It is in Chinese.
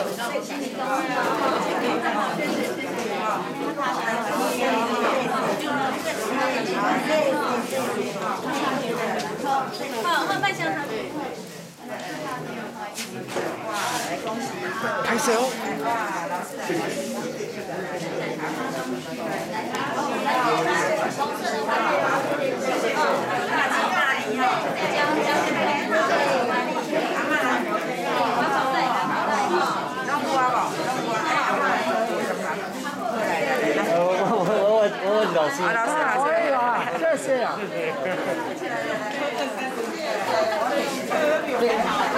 好，换半箱汤。 拍摄哦。 我问老师。 哎呀，谢谢啊。